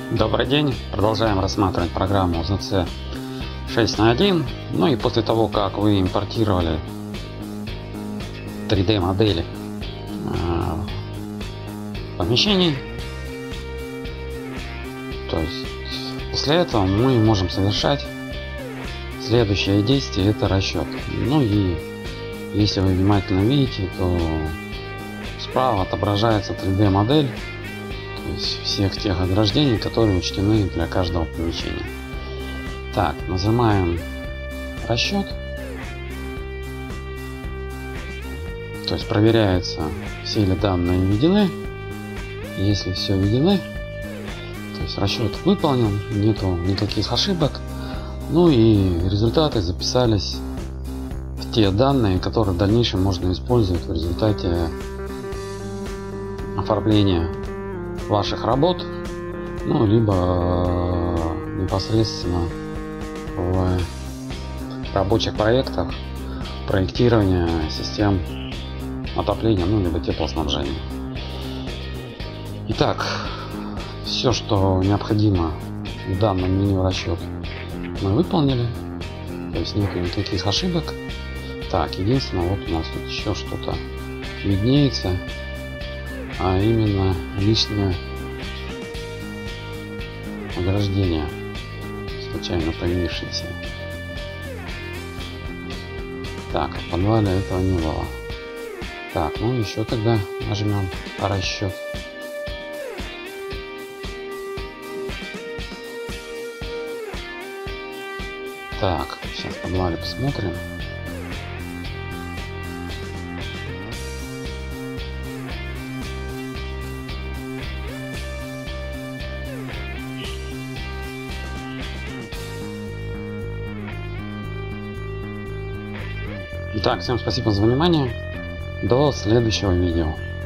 Добрый день, продолжаем рассматривать программу ZC 6 на 1. Ну и после того, как вы импортировали 3D модели помещений, то есть после этого мы можем совершать следующее действие, это расчет. Ну и если вы внимательно видите, то справа отображается 3D модель, то есть всех тех ограждений, которые учтены для каждого помещения. Так, нажимаем расчет, то есть проверяется, все ли данные введены. Если все введены, то есть расчет выполнен, нету никаких ошибок. Ну и результаты записались в те данные, которые в дальнейшем можно использовать в результате оформления ваших работ, ну либо непосредственно в рабочих проектах проектирования систем отопления, ну либо теплоснабжения. Итак, все, что необходимо в данном меню расчет, мы выполнили, то есть нет никаких ошибок. Так, единственное, вот у нас тут еще что-то виднеется, а именно лишнее ограждение, случайно появившееся. Так, в подвале этого не было. Так, ну еще тогда нажмем расчет. Так, сейчас в подвале посмотрим. Итак, всем спасибо за внимание. До следующего видео.